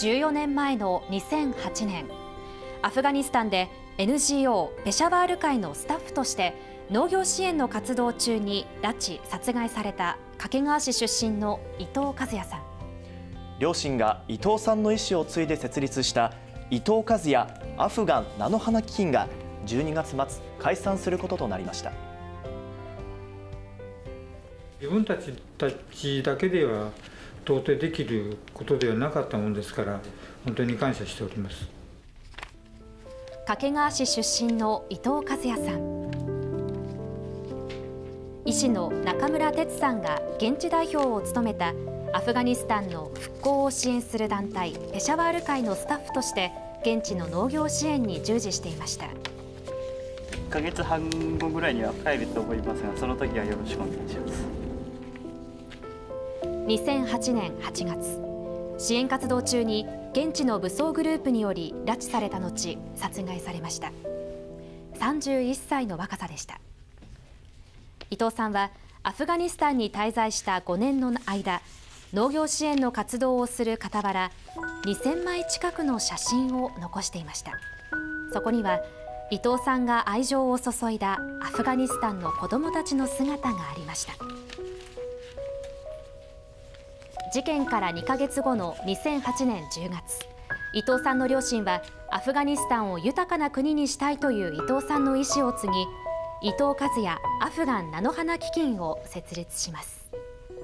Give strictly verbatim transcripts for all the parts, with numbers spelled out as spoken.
じゅうよねんまえのにせんはちねん、アフガニスタンで エヌジーオー ペシャワール会のスタッフとして農業支援の活動中に拉致・殺害された掛川市出身の伊藤和也さん。 両親が伊藤さんの遺志を継いで設立した伊藤和也アフガン菜の花基金がじゅうにがつまつ解散することとなりました。 自分たちたちだけでは到底できることではなかったものですから、本当に感謝しております。 掛川市出身の伊藤和也さん、医師の中村哲さんが現地代表を務めたアフガニスタンの復興を支援する団体ペシャワール会のスタッフとして現地の農業支援に従事していました。 いっかげつはんごぐらいには帰ると思いますが、その時はよろしくお願いします。 にせんはちねんはちがつ、支援活動中に現地の武装グループにより拉致された後、殺害されました。さんじゅういっさいの若さでした。伊藤さんはアフガニスタンに滞在したごねんの間、農業支援の活動をする傍ら、にせんまい近くの写真を残していました。そこには伊藤さんが愛情を注いだアフガニスタンの子どもたちの姿がありました。事件からにかげつごのにせんはちねんじゅうがつ、伊藤さんの両親はアフガニスタンを豊かな国にしたいという伊藤さんの意思を継ぎ、伊藤和也アフガン菜の花基金を設立します。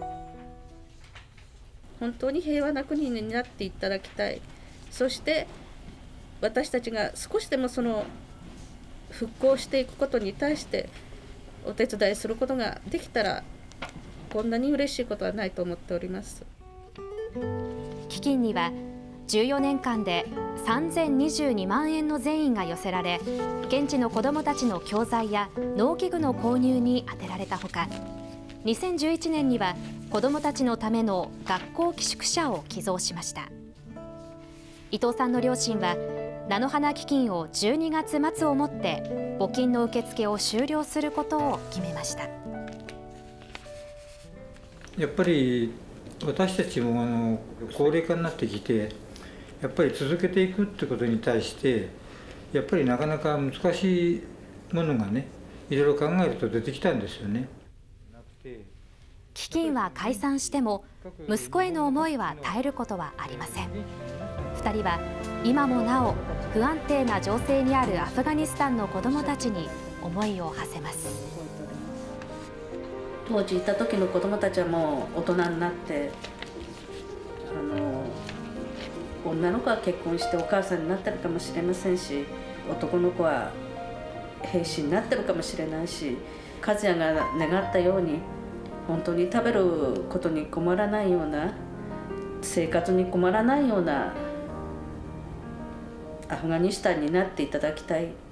本当に平和な国になっていただきたい。そして私たちが少しでもその復興していくことに対してお手伝いすることができたら、こんなに嬉しいことはないと思っております。 基金にはじゅうよねんかんでさんぜんにじゅうにまんえんの善意が寄せられ、現地の子どもたちの教材や農機具の購入に充てられたほか、にせんじゅういちねんには子どもたちのための学校寄宿舎を寄贈しました。伊藤さんの両親は菜の花基金をじゅうにがつまつをもって募金の受付を終了することを決めました。 やっぱり私たちもあの高齢化になってきて、やっぱり続けていくってことに対してやっぱりなかなか難しいものがね、いろいろ考えると出てきたんですよね。 基金は解散しても息子への思いは絶えることはありません。ふたりは今もなお不安定な情勢にあるアフガニスタンの子どもたちに思いを馳せます。 当時いた時の子どもたちはもう大人になって、あの女の子は結婚してお母さんになってるかもしれませんし、男の子は兵士になってるかもしれないし、和也が願ったように本当に食べることに困らないような、生活に困らないようなアフガニスタンになっていただきたい。